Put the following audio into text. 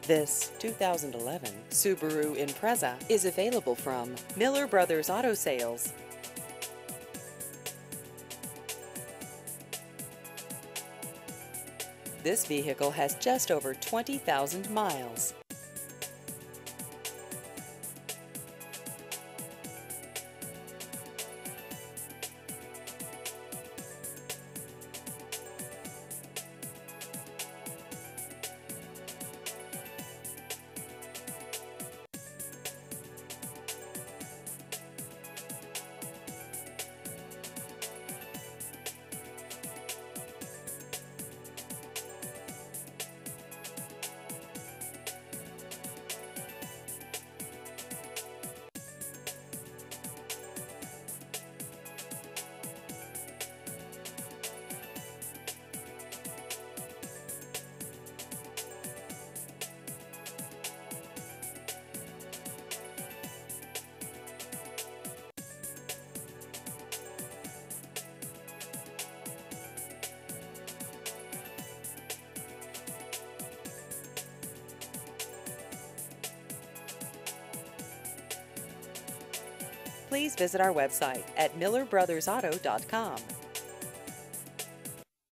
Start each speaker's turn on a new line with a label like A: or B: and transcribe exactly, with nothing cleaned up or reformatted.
A: This two thousand eleven Subaru Impreza is available from Miller Brothers Auto Sales. This vehicle has just over twenty thousand miles. Please visit our website at miller brothers auto dot com.